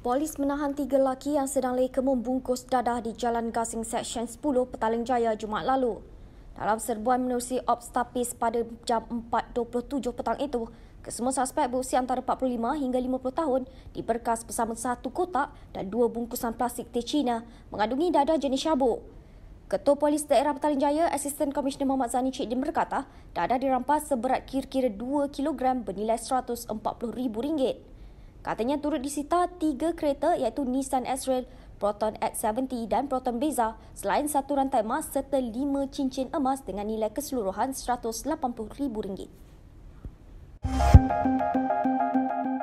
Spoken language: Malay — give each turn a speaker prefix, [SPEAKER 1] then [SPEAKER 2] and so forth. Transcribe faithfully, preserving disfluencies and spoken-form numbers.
[SPEAKER 1] Polis menahan tiga lelaki yang sedang leka membungkus dadah di Jalan Gasing Seksyen sepuluh, Petaling Jaya Jumaat lalu. Dalam serbuan menerusi Ops Tapis pada jam empat dua puluh tujuh petang itu, kesemua suspek berusia antara empat puluh lima hingga lima puluh tahun diberkas bersama satu kotak dan dua bungkusan plastik teh Cina mengandungi dadah jenis syabuk. Ketua Polis Daerah Petaling Jaya, Asisten Komisioner Muhammad Zani Cik Din berkata, dadah dirampas seberat kira-kira dua kilogram bernilai seratus empat puluh ribu ringgit. Katanya turut disita tiga kereta iaitu Nissan S-Rail, Proton X tujuh puluh dan Proton Beza selain satu rantai emas serta lima cincin emas dengan nilai keseluruhan seratus lapan puluh ribu ringgit.